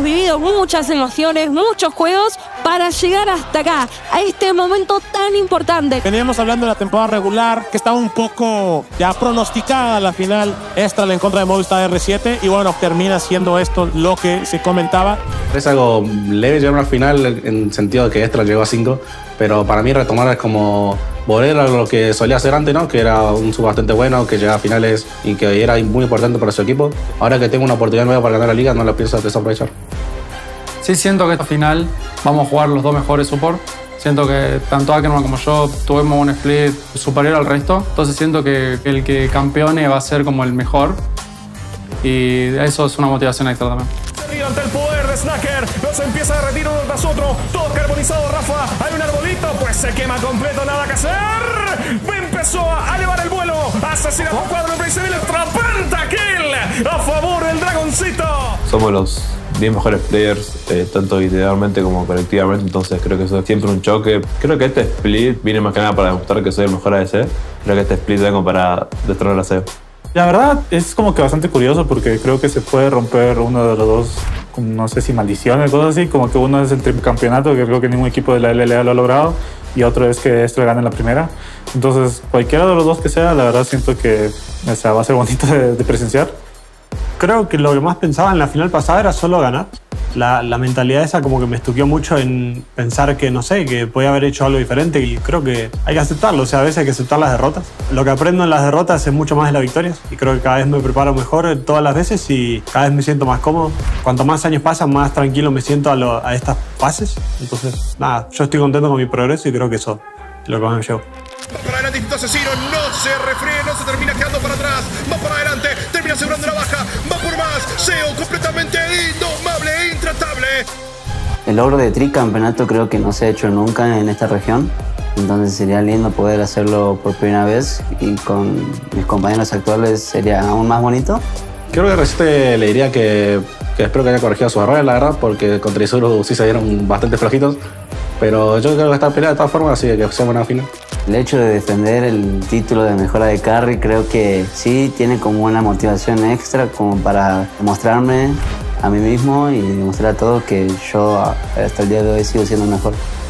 vivido muchas emociones, muchos juegos para llegar hasta acá, a este momento tan importante. Veníamos hablando de la temporada regular, que estaba un poco ya pronosticada la final Estral en contra de Movistar R7, y bueno, termina siendo esto lo que se comentaba. Es algo leve llegar a una final en sentido de que Estral llegó a 5, pero para mí retomar es como volver a lo que solía hacer antes, ¿no? Que era un sub bastante bueno, que llegaba a finales y que era muy importante para su equipo. Ahora que tengo una oportunidad nueva para ganar la liga, no la pienso desaprovechar. Sí, siento que esta final vamos a jugar los dos mejores support. Siento que tanto Ackerman como yo tuvimos un split superior al resto. Entonces siento que el que campeone va a ser como el mejor. Y eso es una motivación extra también. Ante el poder de Snacker, los empieza a derretir uno tras otro. Todo carbonizado, Rafa. Hay un arbolito, pues se quema completo, nada que hacer. Empezó a elevar el vuelo. Asesina por cuadro en Blaze Electra. Pentakill a favor del Dragoncito. Somos los 10 mejores players, tanto individualmente como colectivamente, entonces creo que eso es siempre un choque. Creo que este split viene más que nada para demostrar que soy el mejor ADC. Creo que este split vengo para destronar a CEO. La verdad es como que bastante curioso porque creo que se puede romper uno de los dos, no sé si maldiciones, cosas así, como que uno es el tricampeonato, que creo que ningún equipo de la LLA lo ha logrado, y otro es que esto le gane en la primera. Entonces, cualquiera de los dos que sea, la verdad siento que va a ser bonito de presenciar. Creo que lo que más pensaba en la final pasada era solo ganar. La mentalidad esa como que me estuqueó mucho en pensar que, no sé, que podía haber hecho algo diferente, y creo que hay que aceptarlo, o sea, a veces hay que aceptar las derrotas. Lo que aprendo en las derrotas es mucho más de las victorias, y creo que cada vez me preparo mejor todas las veces y cada vez me siento más cómodo. Cuanto más años pasan, más tranquilo me siento a estas fases. Entonces, nada, yo estoy contento con mi progreso y creo que eso es lo que más me llevo. Va para adelante, Instinto Asesino, no se refríe, no se termina quedando para atrás. Va para adelante, termina asegurando la baja, va por más. CEO completamente indomable, intratable. El logro de tricampeonato creo que no se ha hecho nunca en esta región. Entonces sería lindo poder hacerlo por primera vez, y con mis compañeros actuales sería aún más bonito. Creo que R7 le diría que espero que haya corregido sus errores, la verdad, porque contra Isuru sí se dieron bastante flojitos. Pero yo creo que está peleada de todas formas, así que sea buena final. El hecho de defender el título de mejora de carry creo que sí tiene como una motivación extra como para demostrarme a mí mismo y demostrar a todos que yo hasta el día de hoy sigo siendo el mejor.